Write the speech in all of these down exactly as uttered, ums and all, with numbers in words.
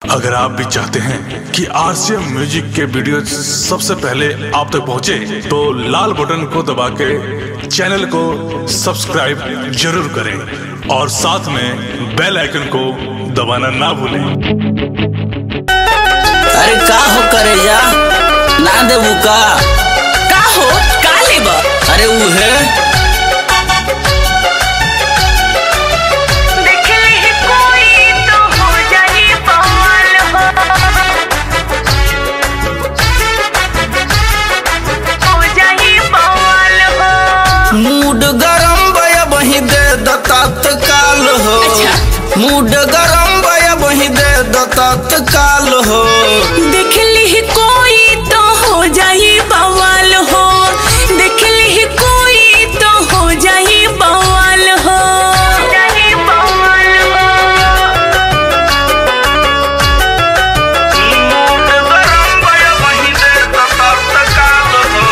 अगर आप भी चाहते हैं कि आरसीएम म्यूजिक के वीडियो सबसे पहले आप तक पहुंचे, तो लाल बटन को दबा के चैनल को सब्सक्राइब जरूर करें और साथ में बेल आइकन को दबाना ना भूलें। अरे का हो करे जा ना देबू का का हो का लेबा? अरे उ है मूड गरम बया बही दे तत्काल हो। अच्छा। मूड गरम बया बही दे तत्काल हो। देख ली कोई तो हो जाई बवाल हो। देख ली कोई तो हो जाई बवाल हो। जाई बवाल हो। मूड गरम बया बही दे तत्काल हो।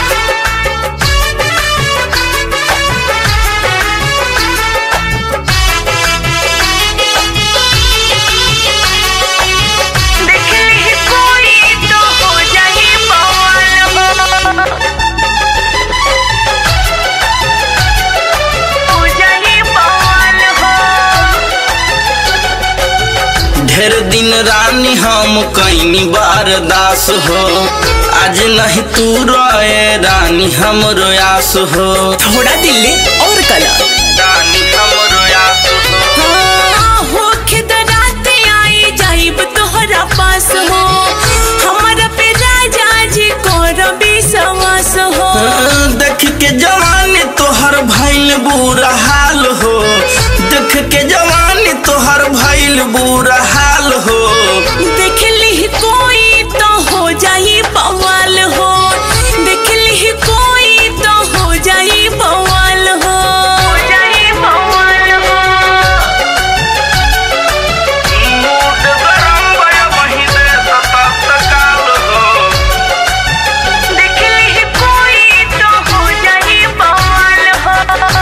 ढेर दिन रानी हम कईनी बारदास हो। आज नहीं तू रोए रानी हमरो आस हो। थोड़ा दिल्ली और कला रानी हमरो आस हो। हाँ, हो खेत रात आई जाइब तोहरा पास हो। हमारा पे राजा जी को रवि सवास हो। देख के जवानी तोहर भइल बुरा हाल हो। देख के जवानी तोहर भइल बुरा हाल हो। देख ली कोई तो हो जाई बवाल हो। देख ली कोई तो हो जाई बवाल हो। हो जाई बवाल हो। मूड गरम बया बही दे तत्काल हो। देख ली कोई तो हो जाई बवाल हो।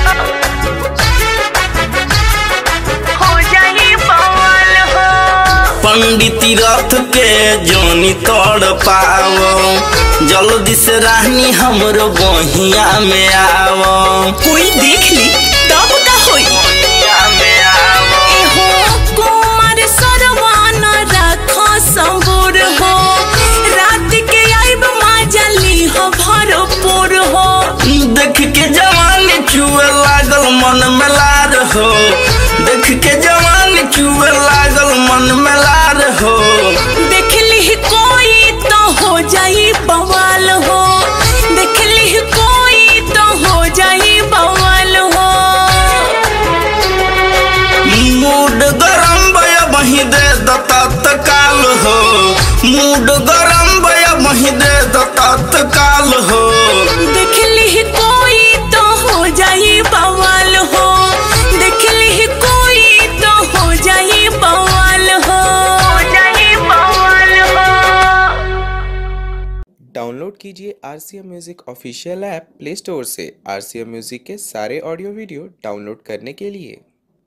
हो जाई बवाल हो। पंडिती रथ के जोनी तोड़ पावो। जल्दी से रानी हमरो बहिया में आवो। कोई देख ली तब का होई। बहिया में आवो। एहो कुमार सरवान राखो संबूर हो। रात के आइब माजली हो भरपूर हो। देख के जवानी चुए लागल मन में लार हो। देख के जवानी चुए लागल मन में लार हो। देख ली कोई तो हो जाई बवाल हो। देख ली कोई तो हो जाई बवाल हो। मूड गरम बया बही दे तत्काल हो। मूड गरम बया बही दे तत्काल हो। देख ली कोई तो हो जाई बवाल हो। देख ली कोई तो हो जाई बवाल हो। हो जाई बवाल हो। डाउनलोड कीजिए RCM music official app play store से। आरसीएम म्यूजिक के सारे ऑडियो वीडियो डाउनलोड करने के लिए